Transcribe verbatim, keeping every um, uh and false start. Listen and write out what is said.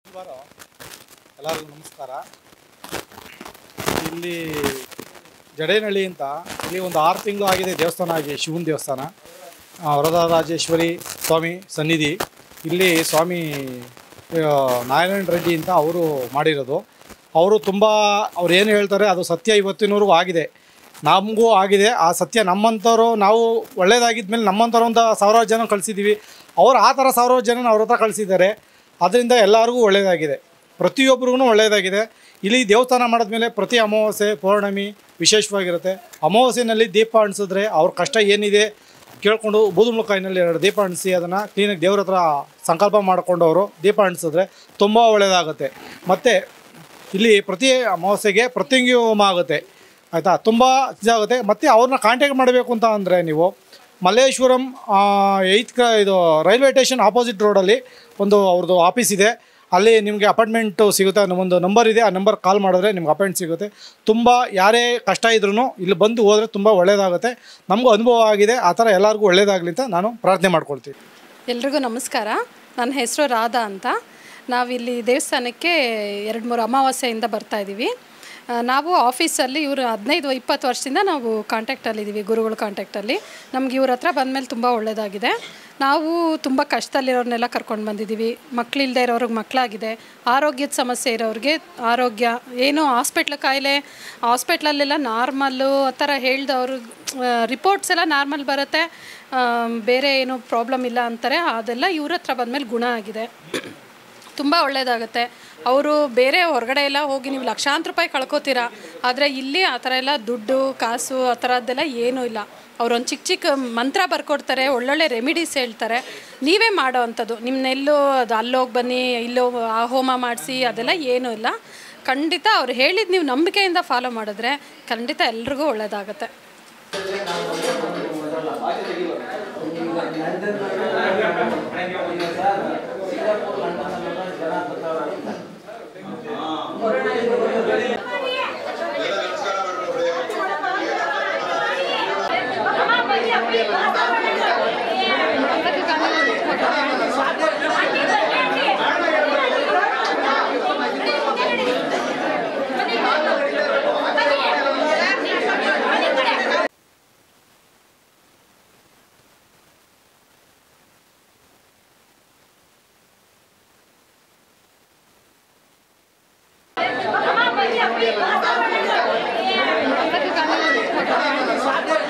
ನಮಸ್ಕಾರ ಎಲ್ಲರಿಗೂ ನಮಸ್ಕಾರ. ಇಲ್ಲಿ ಜಡೇನಹಳ್ಳಿ ಅಂತ ಇಲ್ಲಿ ಒಂದು ಆರು ತಿಂಗಳು ಆಗಿದೆ ದೇವಸ್ಥಾನ ಆಗಿ, ಶಿವನ ದೇವಸ್ಥಾನ, ವರದರಾಜೇಶ್ವರಿ ಸ್ವಾಮಿ ಸನ್ನಿಧಿ. ಇಲ್ಲಿ ಸ್ವಾಮಿ ನಾರಾಯಣ ರೆಡ್ಡಿ ಅಂತ ಅವರು ಮಾಡಿರೋದು. ಅವರು ತುಂಬ ಅವ್ರು ಏನು ಹೇಳ್ತಾರೆ ಅದು ಸತ್ಯ ಇವತ್ತಿನವರೆಗೂ ಆಗಿದೆ, ನಮಗೂ ಆಗಿದೆ. ಆ ಸತ್ಯ ನಮ್ಮಂಥವ್ರು ನಾವು ಒಳ್ಳೇದಾಗಿದ್ಮೇಲೆ ನಮ್ಮಂಥವ್ರು ಒಂದು ಸಾವಿರಾರು ಜನ ಕಳಿಸಿದ್ದೀವಿ, ಅವ್ರು ಆ ಥರ ಸಾವಿರಾರು ಜನ ಅವ್ರ ಹತ್ರ ಕಳಿಸಿದ್ದಾರೆ. ಅದರಿಂದ ಎಲ್ಲರಿಗೂ ಒಳ್ಳೆಯದಾಗಿದೆ, ಪ್ರತಿಯೊಬ್ಬರಿಗೂ ಒಳ್ಳೆಯದಾಗಿದೆ. ಇಲ್ಲಿ ದೇವಸ್ಥಾನ ಮಾಡಿದ್ಮೇಲೆ ಪ್ರತಿ ಅಮಾವಾಸ್ಯೆ ಪೌರ್ಣಮಿ ವಿಶೇಷವಾಗಿರುತ್ತೆ. ಅಮಾವಾಸ್ಯೆಯಲ್ಲಿ ದೀಪ ಅಣಿಸಿದ್ರೆ ಅವ್ರ ಕಷ್ಟ ಏನಿದೆ ಕೇಳಿಕೊಂಡು ಬೂದುಮುಳಕಾಯಿನಲ್ಲಿ ಎರಡು ದೀಪ ಅಣಿಸಿ ಅದನ್ನು ಕ್ಲೀನಾಗಿ ದೇವ್ರ ಹತ್ರ ಸಂಕಲ್ಪ ಮಾಡಿಕೊಂಡು ಅವರು ದೀಪ ಅಣಿಸಿದ್ರೆ ತುಂಬ ಒಳ್ಳೆಯದಾಗುತ್ತೆ. ಮತ್ತು ಇಲ್ಲಿ ಪ್ರತಿ ಅಮಾವಾಸ್ಯೆಗೆ ಪ್ರತಿಂಗಿ ಹೋಮ ಆಗುತ್ತೆ, ಆಯಿತಾ, ತುಂಬ ಇದಾಗುತ್ತೆ. ಮತ್ತು ಅವ್ರನ್ನ ಕಾಂಟ್ಯಾಕ್ಟ್ ಮಾಡಬೇಕು ಅಂತ ಅಂದರೆ ನೀವು ಮಲ್ಲೇಶ್ವರಂ ಏಯ್ತ್ ಕ ಇದು ರೈಲ್ವೆ ಸ್ಟೇಷನ್ ಆಪೋಸಿಟ್ ರೋಡಲ್ಲಿ ಒಂದು ಅವ್ರದ್ದು ಆಫೀಸ್ ಇದೆ. ಅಲ್ಲಿ ನಿಮಗೆ ಅಪಾಯಿಂಟ್ಮೆಂಟು ಸಿಗುತ್ತೆ, ಒಂದು ನಂಬರ್ ಇದೆ, ಆ ನಂಬರ್ ಕಾಲ್ ಮಾಡಿದ್ರೆ ನಿಮ್ಗೆ ಅಪಾಯಿಂಟ್ ಸಿಗುತ್ತೆ. ತುಂಬ ಯಾರೇ ಕಷ್ಟ ಇದ್ರೂ ಇಲ್ಲಿ ಬಂದು ಹೋದರೆ ತುಂಬ ಒಳ್ಳೆಯದಾಗುತ್ತೆ. ನಮಗೂ ಅನುಭವ ಆಗಿದೆ, ಆ ಥರ ಎಲ್ಲರಿಗೂ ಒಳ್ಳೆಯದಾಗಲಿ ಅಂತ ನಾನು ಪ್ರಾರ್ಥನೆ ಮಾಡ್ಕೊಳ್ತೀನಿ. ಎಲ್ರಿಗೂ ನಮಸ್ಕಾರ. ನನ್ನ ಹೆಸರು ರಾಧಾ ಅಂತ. ನಾವಿಲ್ಲಿ ದೇವಸ್ಥಾನಕ್ಕೆ ಎರಡು ಮೂರು ಅಮಾವಾಸ್ಯೆಯಿಂದ ಬರ್ತಾಯಿದ್ದೀವಿ. ನಾವು ಆಫೀಸಲ್ಲಿ ಇವರು ಹದಿನೈದು ಇಪ್ಪತ್ತು ವರ್ಷದಿಂದ ನಾವು ಕಾಂಟ್ಯಾಕ್ಟಲ್ಲಿದ್ದೀವಿ, ಗುರುಗಳ ಕಾಂಟ್ಯಾಕ್ಟಲ್ಲಿ. ನಮ್ಗೆ ಇವ್ರ ಹತ್ರ ಬಂದಮೇಲೆ ತುಂಬ ಒಳ್ಳೆಯದಾಗಿದೆ. ನಾವು ತುಂಬ ಕಷ್ಟದಲ್ಲಿರೋರನ್ನೆಲ್ಲ ಕರ್ಕೊಂಡು ಬಂದಿದ್ದೀವಿ. ಮಕ್ಕಳಿಲ್ಲದೆ ಇರೋರಿಗೆ ಮಕ್ಕಳಾಗಿದೆ, ಆರೋಗ್ಯದ ಸಮಸ್ಯೆ ಇರೋರಿಗೆ ಆರೋಗ್ಯ, ಏನು ಹಾಸ್ಪಿಟ್ಲ್ ಕಾಯಿಲೆ ಹಾಸ್ಪಿಟ್ಲಲ್ಲೆಲ್ಲ ನಾರ್ಮಲ್ಲು ಆ ಥರ ಹೇಳ್ದವ್ರು ರಿಪೋರ್ಟ್ಸ್ ಎಲ್ಲ ನಾರ್ಮಲ್ ಬರುತ್ತೆ, ಬೇರೆ ಏನು ಪ್ರಾಬ್ಲಮ್ ಇಲ್ಲ ಅಂತಾರೆ. ಅದೆಲ್ಲ ಇವ್ರ ಹತ್ರ ಬಂದಮೇಲೆ ಗುಣ ಆಗಿದೆ, ತುಂಬ ಒಳ್ಳೆಯದಾಗುತ್ತೆ. ಅವರು ಬೇರೆ ಹೊರಗಡೆ ಎಲ್ಲ ಹೋಗಿ ನೀವು ಲಕ್ಷಾಂತರ ರೂಪಾಯಿ ಕಳ್ಕೊತೀರಾ, ಆದರೆ ಇಲ್ಲಿ ಆ ಥರ ಎಲ್ಲ ದುಡ್ಡು ಕಾಸು ಆ ಥರದ್ದೆಲ್ಲ ಏನೂ ಇಲ್ಲ. ಅವರೊಂದು ಚಿಕ್ಕ ಚಿಕ್ಕ ಮಂತ್ರ ಬರ್ಕೊಡ್ತಾರೆ, ಒಳ್ಳೊಳ್ಳೆ ರೆಮಿಡೀಸ್ ಹೇಳ್ತಾರೆ, ನೀವೇ ಮಾಡೋ ಅಂಥದ್ದು. ನಿಮ್ಮನ್ನೆಲ್ಲೋ ಅದು ಅಲ್ಲೋಗಿ ಬನ್ನಿ ಇಲ್ಲೋ ಆ ಹೋಮ ಮಾಡಿಸಿ ಅದೆಲ್ಲ ಏನೂ ಇಲ್ಲ. ಖಂಡಿತ ಅವ್ರು ಹೇಳಿದ್ದು ನೀವು ನಂಬಿಕೆಯಿಂದ ಫಾಲೋ ಮಾಡಿದ್ರೆ ಖಂಡಿತ ಎಲ್ರಿಗೂ ಒಳ್ಳೆಯದಾಗತ್ತೆ. Gracias.